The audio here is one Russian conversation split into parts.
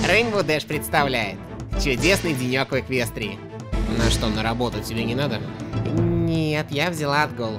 Rainbow Dash представляет чудесный денек в Эквестрии. На что, на работу тебе не надо? Нет, я взяла отгул.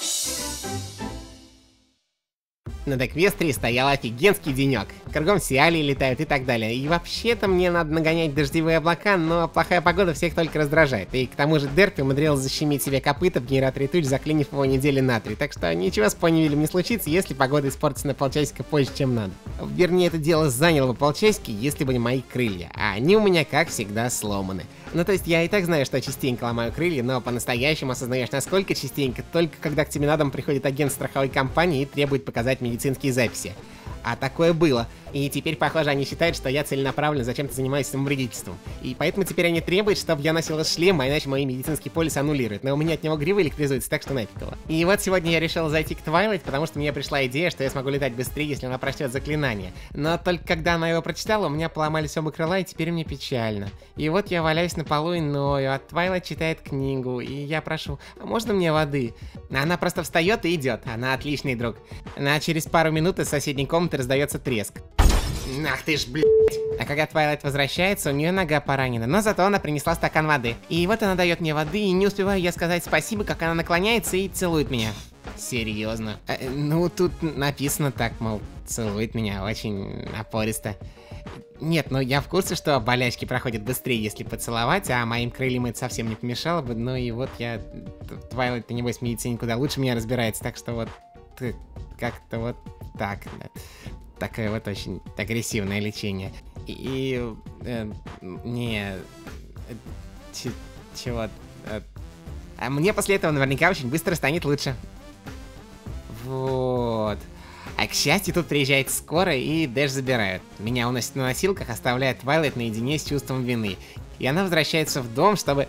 Над Эквестрией стоял офигенский денек. Кругом сиалии летают и так далее. И вообще-то мне надо нагонять дождевые облака, но плохая погода всех только раздражает. И к тому же Дерпи умудрилась защемить себе копыта в генераторе туч, заклинив его недели на 3. Так что ничего с Понивилем не случится, если погода испортится на полчасика позже, чем надо. Вернее, это дело заняло бы полчасики, если бы не мои крылья. А они у меня, как всегда, сломаны. Ну, то есть я и так знаю, что частенько ломаю крылья, но по-настоящему осознаешь, насколько частенько, только когда к тебе на дом приходит агент страховой компании и требует показать медицинские записи. А такое было. И теперь, похоже, они считают, что я целенаправленно зачем-то занимаюсь самовредительством. И поэтому теперь они требуют, чтобы я носил шлем, а иначе мой медицинский полис аннулируют. Но у меня от него гривы электризуются, так что нафиг его. И вот сегодня я решил зайти к Твайлайт, потому что мне пришла идея, что я смогу летать быстрее, если она прочтет заклинание. Но только когда она его прочитала, у меня поломались оба крыла, и теперь мне печально. И вот я валяюсь на полу и ною, а Твайлайт читает книгу, и я прошу: а можно мне воды? Она просто встает и идет. Она отличный друг. А через пару минут из соседней комнаты раздается треск. Ах ты ж, блядь. А когда Твайлайт возвращается, у нее нога поранена, но зато она принесла стакан воды. И вот она дает мне воды, и не успеваю я сказать спасибо, как она наклоняется и целует меня. Серьезно? Ну, тут написано так, мол, целует меня очень напористо. Нет, ну я в курсе, что болячки проходят быстрее, если поцеловать, а моим крыльям это совсем не помешало бы. Ну и вот я... Твайлайт-то, небось, в медицине куда лучше меня разбирается, так что вот... Как-то вот так... Такое вот очень агрессивное лечение. Чего? А мне после этого наверняка очень быстро станет лучше. Вот. А к счастью, тут приезжает скорая и Дэш забирают. Меня уносят на носилках, оставляя Твайлайт наедине с чувством вины. И она возвращается в дом, чтобы...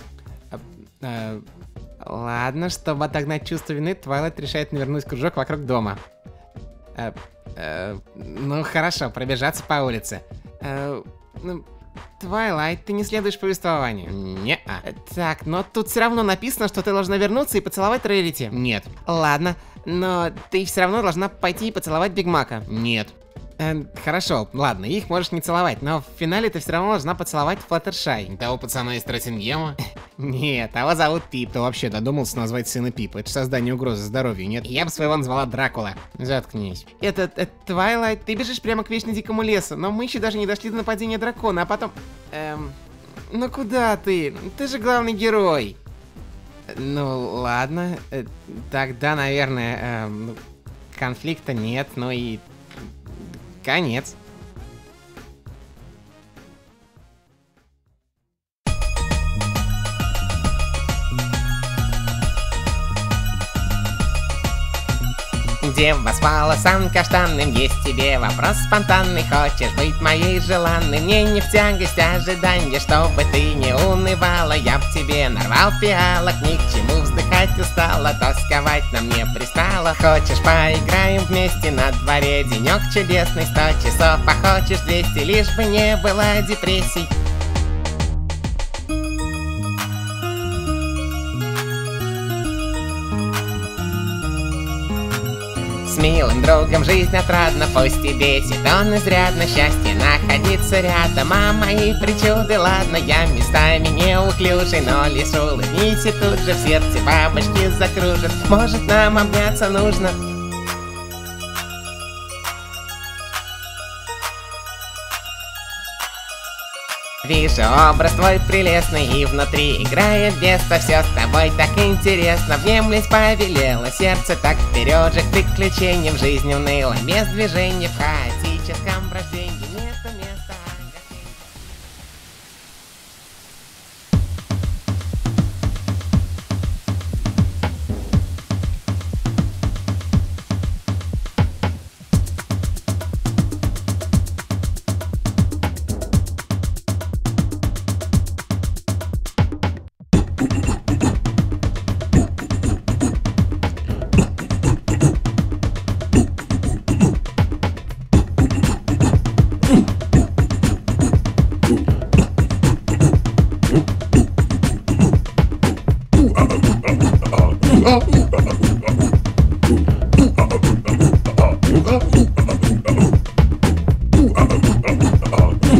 Ладно, чтобы отогнать чувство вины, Твайлайт решает навернуть кружок вокруг дома. Ну хорошо, пробежаться по улице. Твайлайт, ты не следуешь повествованию. Не-а. Так, но тут все равно написано, что ты должна вернуться и поцеловать Рэрити. Нет. Ладно, но ты все равно должна пойти и поцеловать Биг Мака. Нет. Хорошо, ладно, их можешь не целовать, но в финале ты все равно должна поцеловать Флаттершай. Того пацана из Троттингема? Нет, того зовут Пип. Ты вообще додумался назвать сына Пипа? Это создание угрозы здоровью, нет? Я бы своего назвала Дракула. Заткнись. Это Твайлайт, ты бежишь прямо к вечно дикому лесу, но мы еще даже не дошли до нападения дракона, а потом... Ну куда ты? Ты же главный герой. Ну ладно, тогда, наверное, конфликта нет, но и... Конец. Дева с волосам каштанным, есть тебе вопрос спонтанный. Хочешь быть моей желанной? Мне не в тягость ожидания, чтобы ты не унывала. Я б тебе нарвал фиалок, ни к чему вздыхать устала, тосковать на мне пристала. Хочешь, поиграем вместе, на дворе денек чудесный, 100 часов, а хочешь 200, лишь бы не было депрессий. С милым другом жизнь отрадна, пусть и бесит он изрядно. Счастье находиться рядом, а мои причуды, ладно, я местами неуклюжий, но лишь улыбнись, и тут же в сердце бабочки закружат. Может, нам обняться нужно? Вижу образ твой прелестный, и внутри играет детство. Все с тобой так интересно, внемлить повелело сердце, так вперед же к приключениям. Жизнь уныла, без движения в хаотическом брожении. Нету места.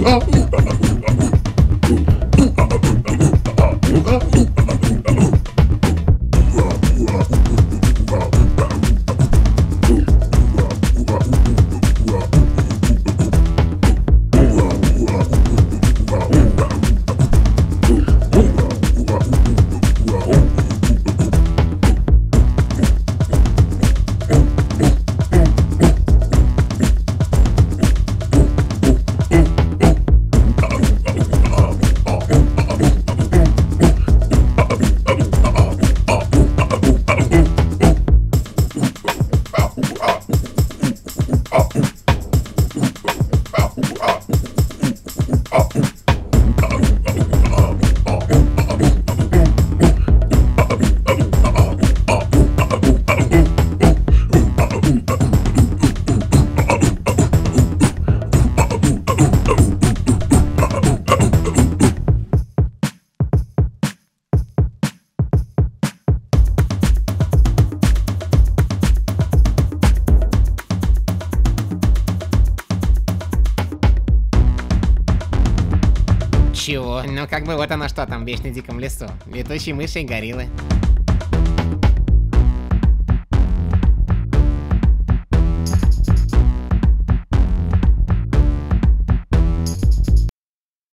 Чего? Ну как бы вот оно что там в Вечном Диком Лесу. Летучие мыши и гориллы.